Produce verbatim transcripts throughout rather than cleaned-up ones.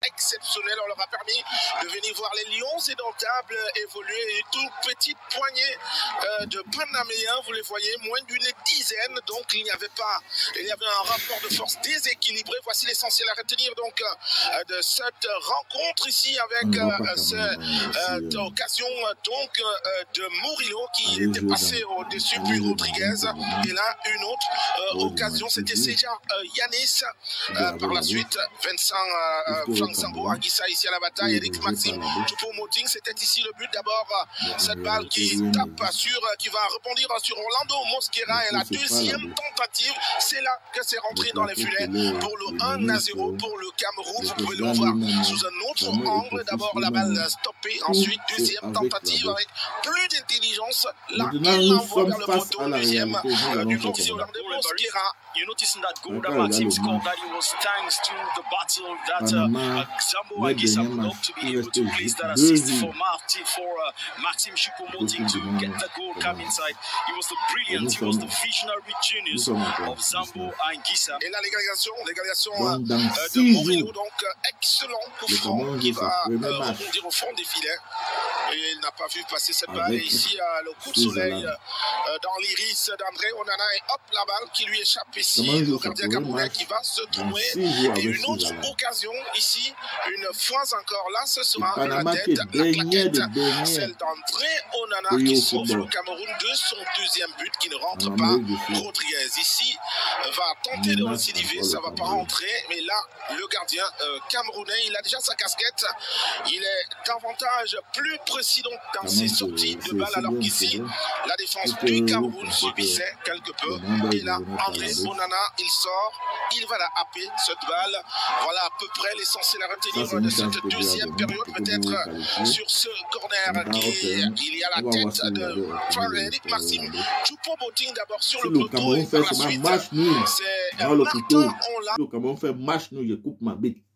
exceptionnel. On leur a permis de venir voir les Lions indomptables évoluer. Une toute petite poignée euh, de Panaméens, vous les voyez, moins d'une dizaine. Donc il n'y avait pas, il y avait un rapport de force déséquilibré. Voici l'essentiel à retenir donc euh, de cette rencontre ici avec euh, cette euh, occasion donc euh, de Murillo qui était passé au-dessus, puis Rodriguez. Et là, une autre euh, occasion, c'était Seja euh, Yanis. Euh, par la suite, Vincent euh, Franck Sambo, Anguissa ici à la bataille, Eric Maxime Choupo-Moting. C'était ici le but d'abord. Euh, cette balle qui tape sur, euh, qui va rebondir sur Orlando Mosquera. Et la deuxième tentative, c'est là que c'est rentré dans les filets pour le un à zéro pour le Cameroun. Vous pouvez le voir sous un autre angle. D'abord la balle stoppée, ensuite deuxième tentative avec plus d'intelligence. Là, il l'envoie vers le poteau. Deuxième euh, du Moxie Orlando Mosquera. You notice in that goal that Maxime scored that it was thanks to the battle that uh, uh, Zambo Anguissa would hope to be able to place that assist for Marti, for uh, Maxime Choupo-Moting to get the goal come inside. It was the brilliance, it was the visionary genius of Zambo Anguissa. Et là, l'égalisation, l'égalisation euh, de Murillo, donc excellent coup franc qui va euh, rebondir au fond des filets. Et il n'a pas vu passer cette balle. Et ici, euh, le coup de soleil euh, dans l'iris d'André Onana. Et hop, la balle qui lui échappe ici. Le gardien camerounais qui va se trouver. Et une autre occasion ici, une fois encore là, ce sera la tête, la claquette, celle d'André Onana qui sauve le Cameroun de son deuxième but qui ne rentre pas. Rodriguez ici va tenter de récidiver, ça ne va pas rentrer. Mais là, le gardien euh, camerounais, il a déjà sa casquette. Il est davantage plus précis donc dans ses sorties de balle, alors qu'ici, la défense du Cameroun subissait quelque peu. Et là, André Onana, il sort, il va la happer, cette balle. Voilà à peu près l'essentiel à retenir de cette deuxième période, peut-être sur ce corner qui, il y a la tête de Frédéric Maxime Choupo-Moting d'abord sur le poteau et par la suite, c'est Martin Onla. Le Cameroun fait match nous, je coupe ma bite.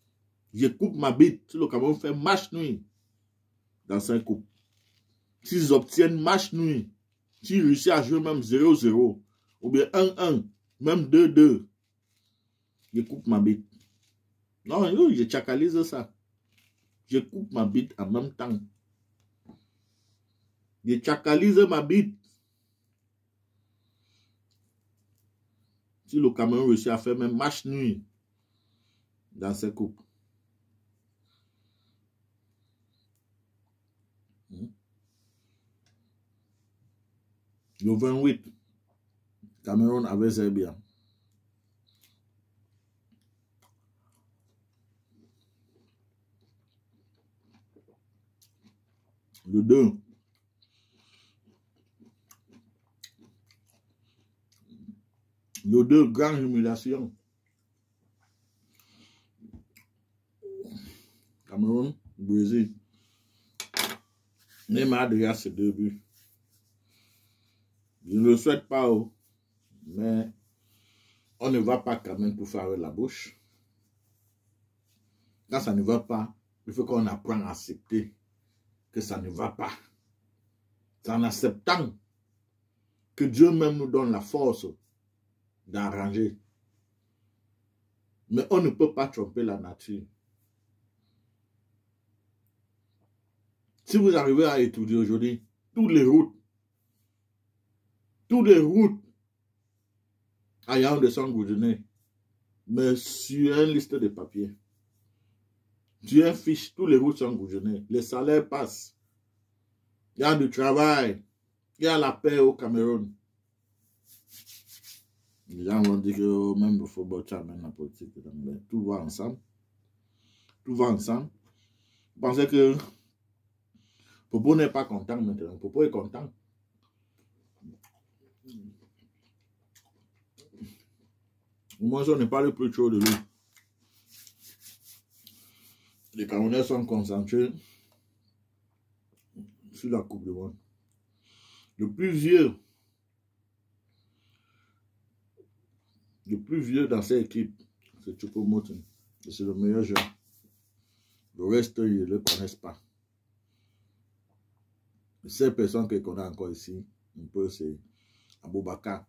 Je coupe ma bite. Si le Cameroun fait match nuit dans cinq coupes, s'ils obtiennent match nuit, s'ils réussissent à jouer même zéro zéro, ou bien un un, même deux deux, je coupe ma bite. Non, je tchakalise ça. Je coupe ma bite en même temps. Je tchakalise ma bite. Si le Cameroun réussit à faire même match nuit dans ces coupes. Le vingt-huit, Cameroun avec Serbia. Le deux, le deux, grande humiliation. Cameroun, Brésil. Neymar déjà ses deux buts. Je ne le souhaite pas, oh, mais on ne va pas quand même tout faire avec la bouche. Quand ça ne va pas, il faut qu'on apprenne à accepter que ça ne va pas. C'est en acceptant que Dieu même nous donne la force d'arranger. Mais on ne peut pas tromper la nature. Si vous arrivez à étudier aujourd'hui toutes les routes, toutes les routes ayant de sang goudronné, mais sur une liste de papier, sur un fiche, toutes les routes sont goudronnées, les salaires passent, il y a du travail, il y a la paix au Cameroun. Les gens vont dire que même le football, ça amène la politique, mais tout va ensemble. Tout va ensemble. Vous pensez que Popo n'est pas content maintenant. Popo est content. Moi, on ne parle plus trop de lui. Les Camerounais sont concentrés sur la Coupe du Monde. Le plus vieux, le plus vieux dans cette équipe, c'est Choupo-Moting. C'est le meilleur joueur. Le reste, ils ne le connaissent pas. Les seules personnes que connaissent encore ici, un peu, c'est Aboubakar,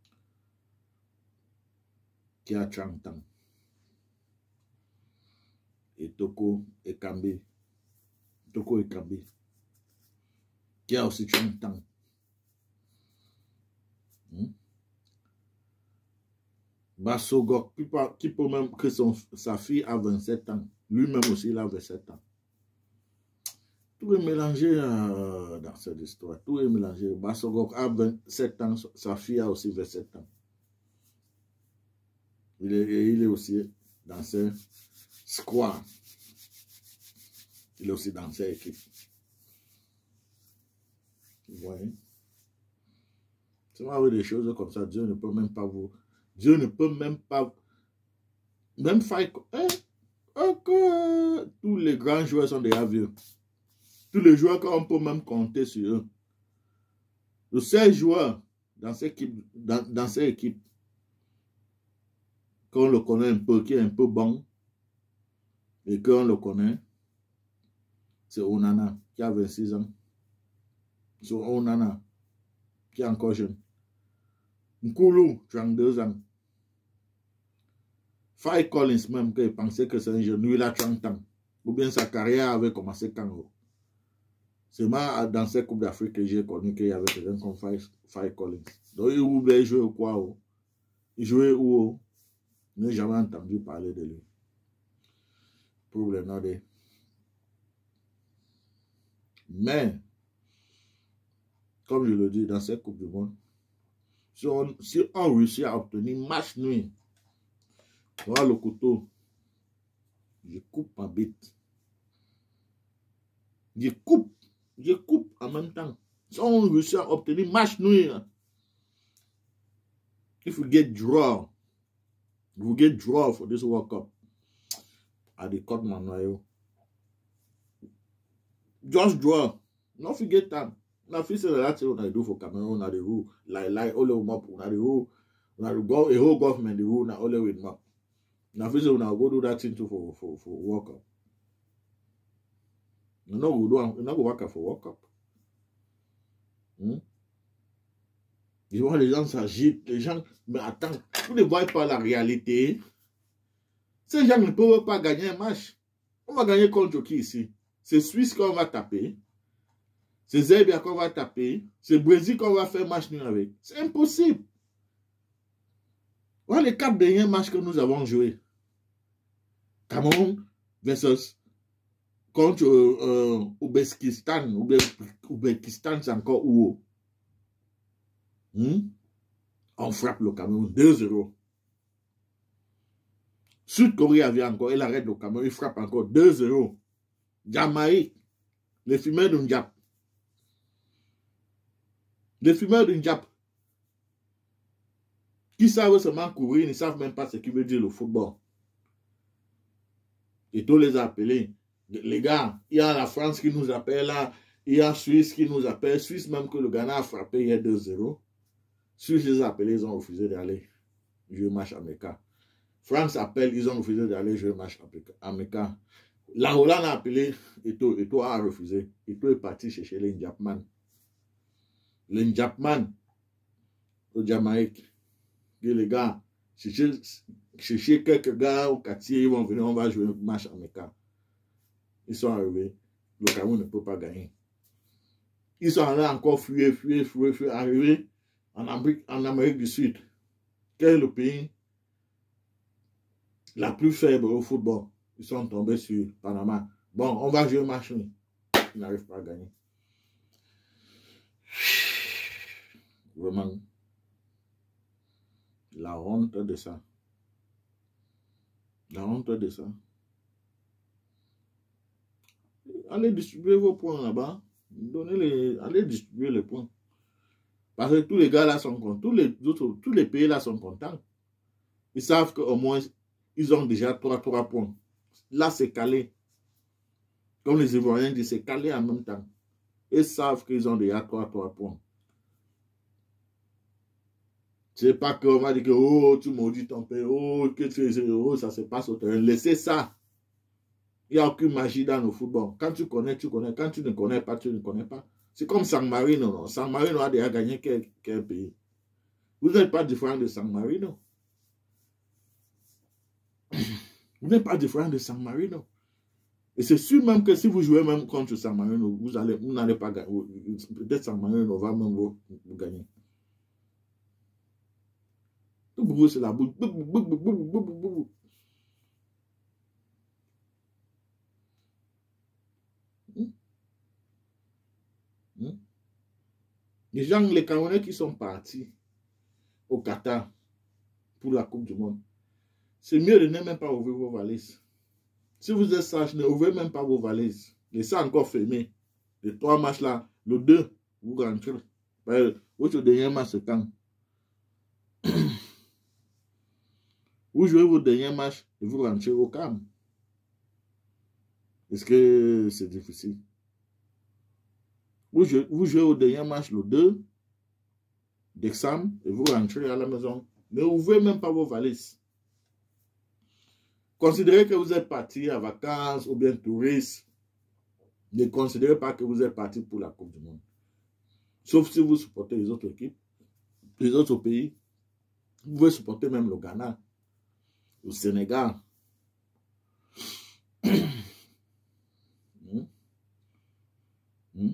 qui a trente ans. Toko Ekambi. Toko Ekambi. Qui a aussi tué un temps. Hmm? Bassogok, qui, qui peut même que son, sa fille a vingt-sept ans. Lui-même aussi, il a vingt-sept ans. Tout est mélangé euh, dans cette histoire. Tout est mélangé. Bassogok a vingt-sept ans, sa fille a aussi vingt-sept ans. Il est, il est aussi dans ce squad. Il est aussi dans cette équipe. Vous voyez? Si vous avez des choses comme ça, Dieu ne peut même pas vous... Dieu ne peut même pas... Même faire... Hein? Okay. Tous les grands joueurs sont déjà vieux. Tous les joueurs qu'on peut même compter sur eux. Le seul joueur dans cette équipe, dans, dans cette équipe qu'on le connaît un peu, qui est un peu bon, et qu'on le connaît, c'est Onana, qui a vingt-six ans. C'est Onana, qui est encore jeune. Nkulu, trente-deux ans. Faye Collins même, qui pensait que c'est un jeune, lui il a trente ans. Ou bien sa carrière avait commencé quand. C'est moi dans cette Coupe d'Afrique que j'ai connu qu'il y avait quelqu'un comme Faye, Faye Collins. Donc il voulait jouer ou quoi? Oh? Il jouait où? Oh? Je n'ai jamais entendu parler de lui. Problème, de... Mais, comme je le dis, dans cette Coupe du Monde, si on, si on réussit à obtenir match nuit, voilà le couteau, je coupe ma bite. Je coupe, je coupe en même temps. Si on réussit à obtenir match nuit, if we get draw, if we get draw for this World Cup, I dey cut my noyo. Just draw. Don't forget that. Now, if you say that's what I do for Cameroon, now the rule, like, like, all the map, now the rule, now the go, a whole government, the rule, now all the way map. Now, if you say, now go do that thing too for, for, for World Cup. You know, we do, you know, we work for World Cup. Hmm? Tu vois, les gens s'agitent, les gens, mais attends, vous ne voyez pas la réalité. Ces gens ne peuvent pas gagner un match. On va gagner contre qui ici? C'est Suisse qu'on va taper. C'est Zambie qu'on va taper. C'est Brésil qu'on va faire match nul avec. C'est impossible. Voilà les quatre derniers matchs que nous avons joués. Cameroun versus contre euh, Ouzbékistan. Ouzbékistan, c'est encore où? Hmm? On frappe le Cameroun deux zéro. Sud-Corée avait encore, il arrête le Cameroun, il frappe encore deux zéro. Jamaïque, les fumeurs d'un Jap. Les fumeurs d'un Jap. Qui savent seulement courir, ils ne savent même pas ce qui veut dire le football. Et tous les appelés. Les gars, il y a la France qui nous appelle là, il y a la Suisse qui nous appelle, Suisse même que le Ghana a frappé hier deux zéro. Suisse les appelés, ils ont refusé d'aller jouer match américain. France appelle, ils ont refusé d'aller jouer match américain. La Hollande a appelé, Eto, Eto a refusé. Eto est parti chercher les Njapman. Les Njapman, au Jamaïque. Et les gars, chercher, chercher quelques gars au quartier, ils vont venir, on va jouer un match américain. Ils sont arrivés. Le Cameroun ne peut pas gagner. Ils sont allés encore fuir, fuir, fuir, fuir, arriver en Amérique, en Amérique du Sud. Quel est le pays la plus faible au football? Ils sont tombés sur Panama. Bon, on va jouer un match. Ils n'arrivent pas à gagner. Vraiment. La honte de ça. La honte de ça. Allez distribuer vos points là-bas. Donnez les, allez distribuer les points. Parce que tous les gars là sont contents. Tous les autres, tous les pays là sont contents. Ils savent qu'au moins, ils ont déjà trois points. Là, c'est calé. Comme les Ivoiriens disent, c'est calé en même temps. Ils savent qu'ils ont déjà trois points. C'est pas qu'on va dire que, oh, tu maudis ton père, oh, que tu es, oh, ça se passe au terrain. Laissez ça. Il n'y a aucune magie dans le football. Quand tu connais, tu connais. Quand tu ne connais pas, tu ne connais pas. C'est comme San Marino. Non? San Marino a déjà gagné quel, quel pays? Vous n'êtes pas différent de San Marino. Vous n'êtes pas différent de San Marino. Et c'est sûr même que si vous jouez même contre San Marino, vous allez, vous n'allez pas gagner. Peut-être San Marino va même vous, vous gagner. Tout bruit, c'est la bouche. Les gens, les Camerounais qui sont partis au Qatar pour la Coupe du Monde, c'est mieux de ne même pas ouvrir vos valises. Si vous êtes sage, ne ouvrez même pas vos valises. Laissez encore fermé. Les trois matchs là, le deux, vous rentrez. Votre dernier match, c'est quand? Vous jouez vos derniers matchs et vous rentrez au calme. Est-ce que c'est difficile? Vous jouez, vous jouez au dernier match le deux décembre et vous rentrez à la maison. Ne ouvrez même pas vos valises. Considérez que vous êtes parti en vacances ou bien touriste. Ne considérez pas que vous êtes parti pour la Coupe du Monde. Sauf si vous supportez les autres équipes, les autres pays. Vous pouvez supporter même le Ghana, le Sénégal. hmm? Hmm?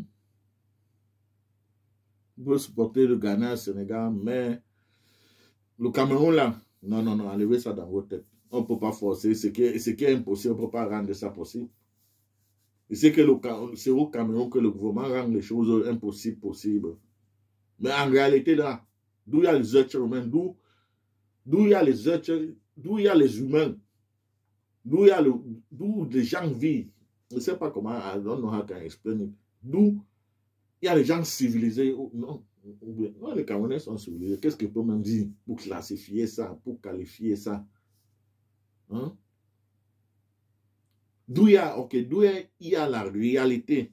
Vous pouvez supporter le Ghana, le Sénégal, mais le Cameroun là, non, non, non, enlevez ça dans votre tête. On ne peut pas forcer. Ce qui est, ce qui est impossible, on ne peut pas rendre ça possible. Et c'est au Cameroun que le gouvernement rend les choses impossibles possibles. Mais en réalité, là, d'où il y a les êtres humains, d'où il y a les êtres, d'où il y a les humains, d'où il y a le, d'où les gens vivent. Je ne sais pas comment, I don't know how to explain it. D'où il y a les gens civilisés. Non, non les Camerounais sont civilisés. Qu'est-ce que peut même dire pour classifier ça, pour qualifier ça? Hein? D'où il y a, ok, d'où il y a la réalité.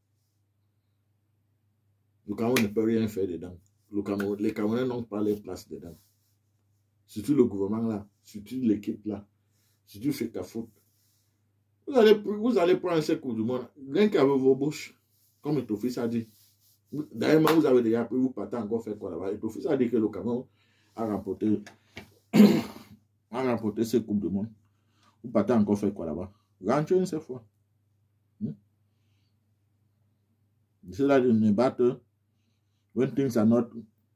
Le Cameroun ne peut rien faire dedans. Le Cameroun, les Camerounais n'ont pas les places dedans. Surtout le gouvernement là, surtout l'équipe là, surtout fait ta faute. Vous allez, vous allez prendre ces coups du monde, rien qu'avec vos bouches, comme ton fils a dit. D'ailleurs, vous avez déjà pris, vous partez encore faire quoi là-bas. Et ton fils a dit que le Cameroun a remporté, a remporté ces coupes du monde. Vous partez encore faire quoi là-bas? Rentrez une seule fois. Hmm? C'est là in a battle, when things are not,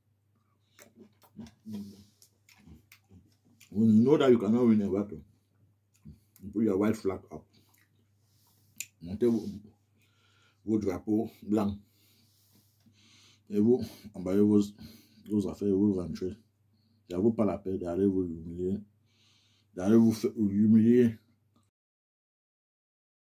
when you know that you cannot win a battle, you put your white flag up. Montez vos, vos drapeaux blancs. Et vous envoyez vos, vos affaires et vous rentrez. Ça ne vaut pas la peine d'aller vous humilier, d'aller vous, vous humilier